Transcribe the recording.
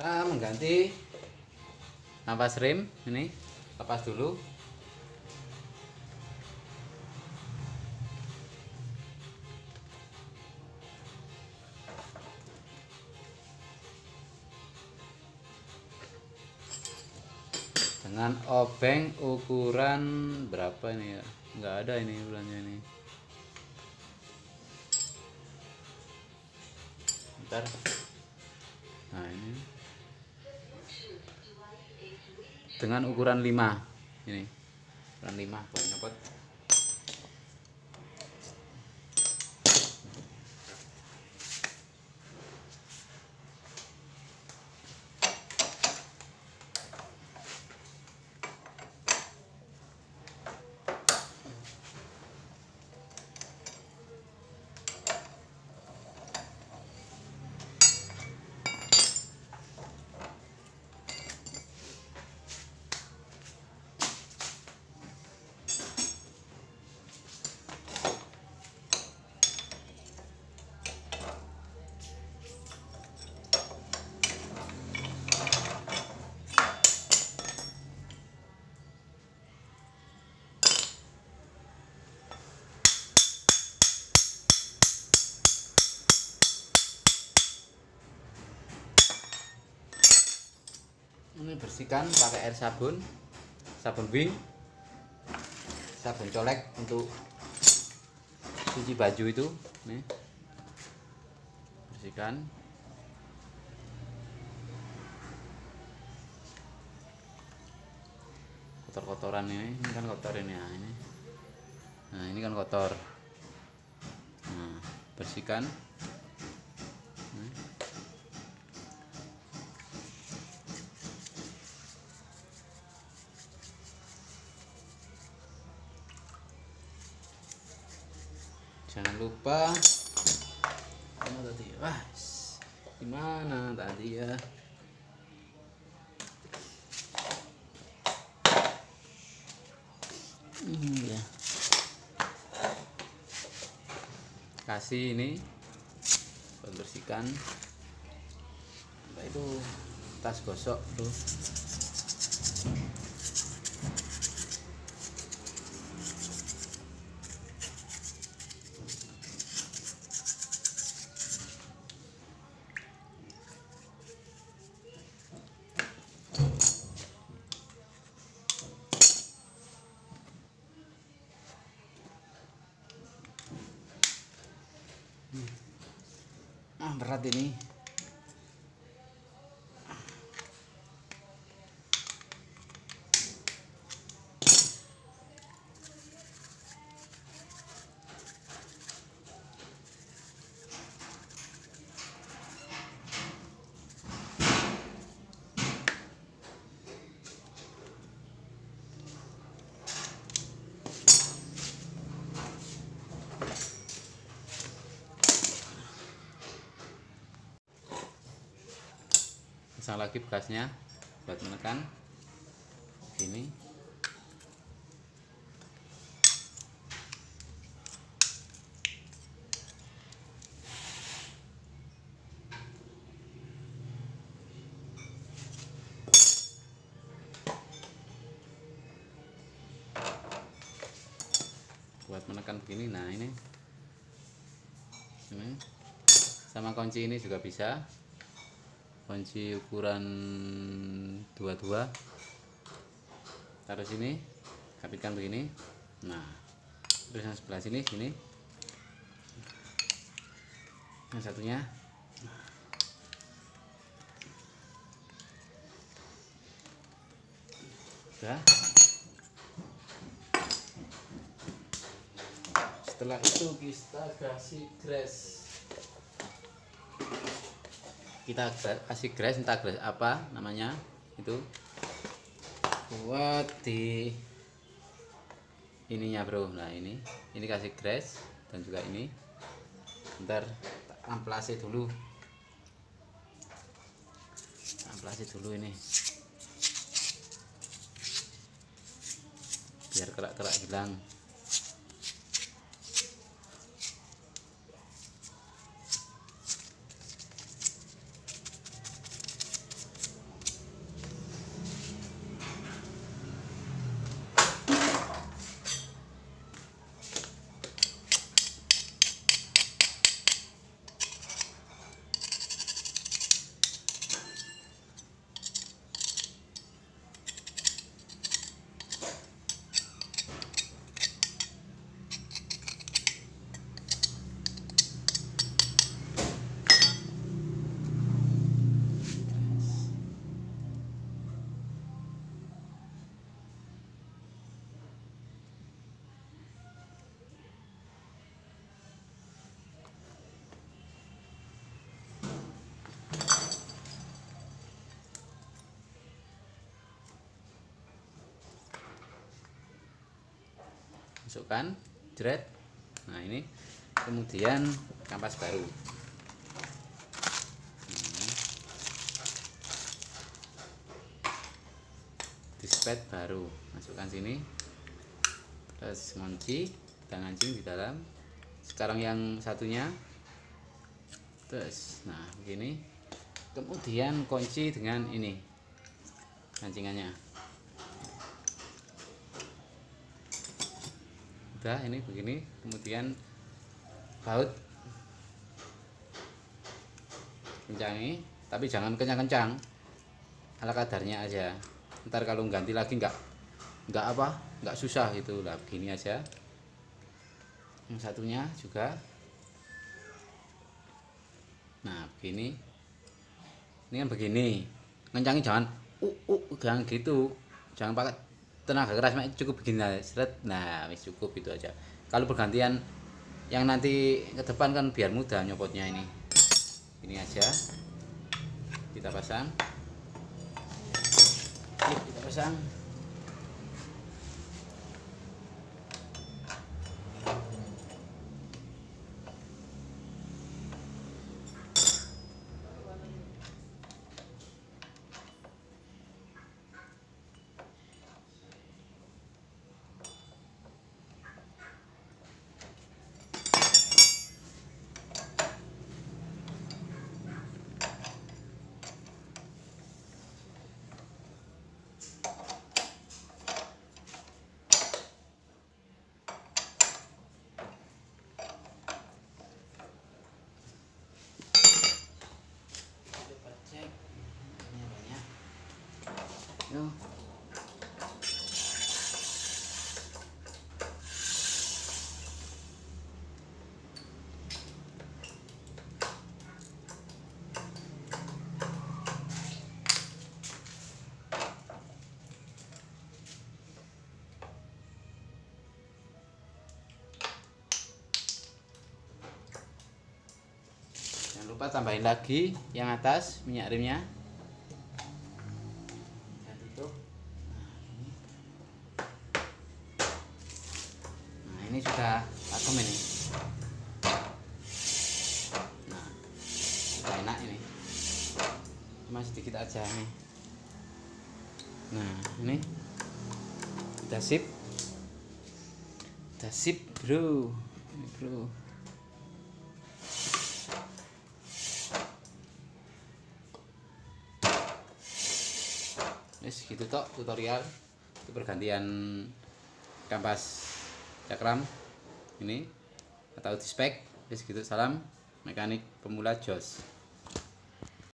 Kita mengganti ampas rem ini, lepas dulu. Dengan obeng ukuran berapa ini ya? Nggak ada ini bulannya ini. Bentar. Nah ini dengan ukuran 5 ini, ukuran 5 buat nyopot. Ini bersihkan pakai air sabun wing, sabun colek untuk cuci baju itu. Nih, bersihkan. Kotor-kotoran ini kan kotor ini ya, ini. Nah ini kan kotor. Nah, bersihkan. Jangan lupa mana tadi? Wah, gimana tadi ya? Ya. Kasih ini membersihkan. Nah, itu tas gosok tuh. Berat ini. Pasang lagi bekasnya buat menekan ini. Buat menekan begini. Nah ini sama kunci ini juga bisa, kunci ukuran 22, taruh sini, kapitkan begini. Nah terus yang sebelah sini yang satunya. Udah. Setelah itu kita kasih grease. Kita kasih grease, entah grease apa namanya itu, buat di ininya bro. Nah ini kasih grease, dan juga ini ntar amplasi dulu, ini biar kerak-kerak hilang. masukkan, jret. Nah ini kemudian kampas baru. Dispet baru masukkan sini, terus ngunci, kita ngancing di dalam. Sekarang yang satunya, terus nah begini, kemudian kunci dengan ini ngancingannya. Udah ini begini, kemudian baut, kencangi, tapi jangan kencang-kencang, ala kadarnya aja. Ntar kalau ganti lagi nggak susah gitu lah. Begini aja. Yang satunya juga, nah begini, ini kan begini, ngencangi jangan jangan gitu, jangan pakai tenaga keras, cukup begini aja, seret. Nah wis cukup itu aja. Kalau bergantian yang nanti ke depan kan biar mudah nyopotnya. Ini aja kita pasang. Kita pasang. Yo. Jangan lupa tambahin lagi yang atas minyak rimnya. Ini sudah pakem ini. Nah, sudah enak ini. Cuma sedikit aja nih. Nah, ini udah sip. Udah sip, bro. Ini, bro. Wes gitu tok tutorial itu pergantian kampas cakram ini atau dispek. Wes gitu, salam mekanik pemula jos.